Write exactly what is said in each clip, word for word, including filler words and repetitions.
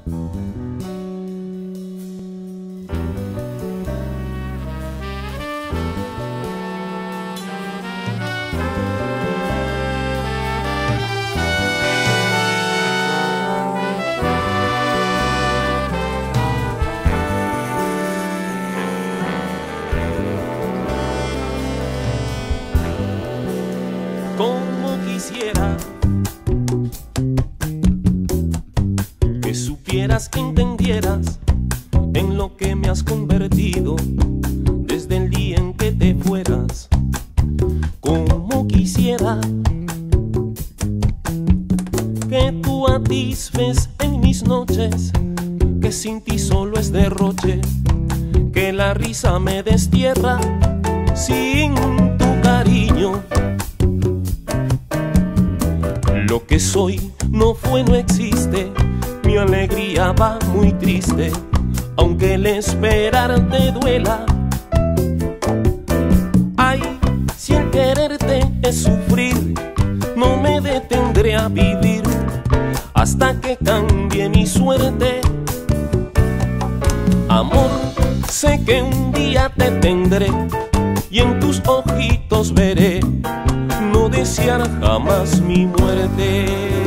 Como quisiera que supieras, que entendieras en lo que me has convertido desde el día en que te fueras. Como quisiera que tú atisbes en mis noches que sin ti solo es derroche, que la risa me destierra sin tu cariño. Lo que soy no fue, no existe, mi alegría va muy triste, aunque el esperar te duela. Ay, si el quererte es sufrir, no me detendré a vivir hasta que cambie mi suerte. Amor, sé que un día te tendré y en tus ojitos veré no desear jamás mi muerte.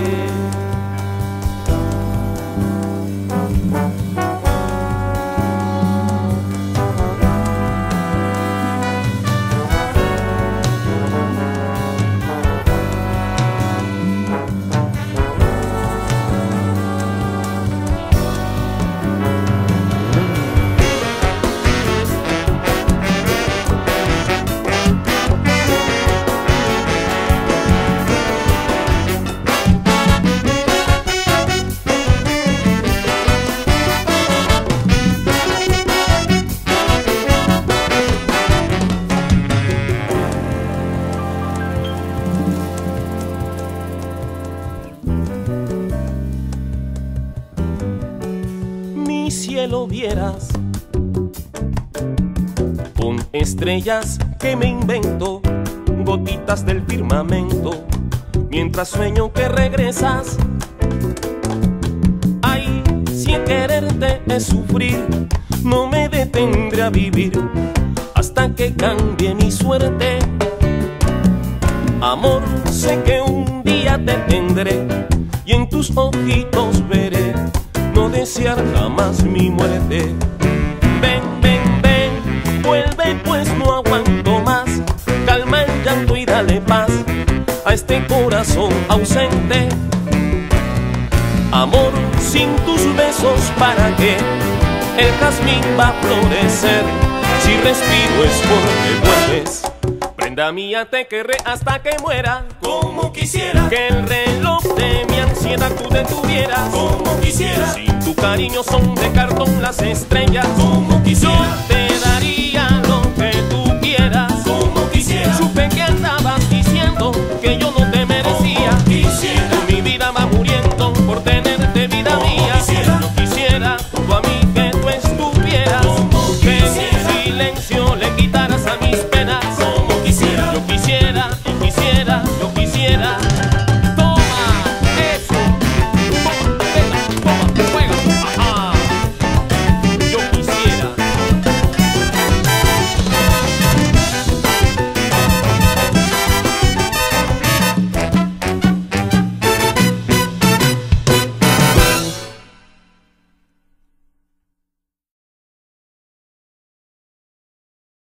Cielo vieras con estrellas que me invento, gotitas del firmamento, mientras sueño que regresas. Ay, si el quererte es sufrir, no me detendré a vivir hasta que cambie mi suerte. Amor, sé que un día te tendré y en tus ojitos veré no desear jamás mi muerte. Ven, ven, ven, vuelve pues no aguanto más, calma el llanto y dale paz a este corazón ausente. Amor, sin tus besos para qué el jazmín va a florecer, si respiro es porque vuelves. Prenda mía, te querré hasta que muera. Como quisiera que el reloj de mi ansiedad tú detuvieras. Como quisiera sin tu cariño son de cartón las estrellas. Como quisiera Yo